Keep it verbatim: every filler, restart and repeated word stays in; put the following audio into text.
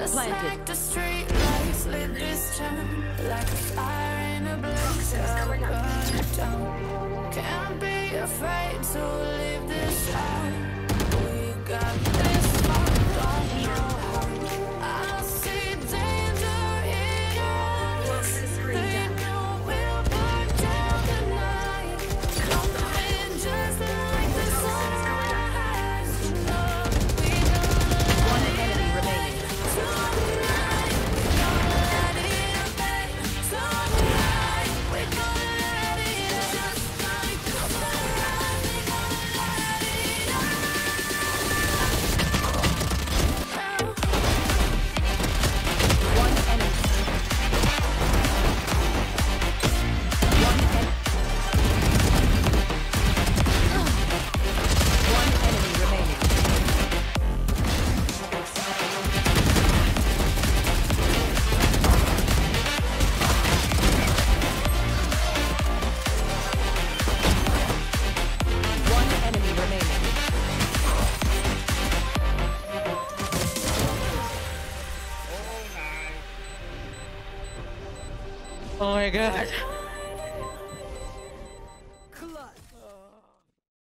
planted. Like the street lights lit this town, like a fire in a blaze, I'll burn it down. Can't be afraid to leave this out. We got this far, don't know how. I see danger in us. They know we'll burn down the night. Coming just like the sunrise. You know we gonna One enemy remaining. tonight. Gonna let it abate. Tonight we gonna let it out. Just like the sunrise. We gonna let it out. One enemy. One enemy. One enemy remaining. One enemy remaining. Oh my god.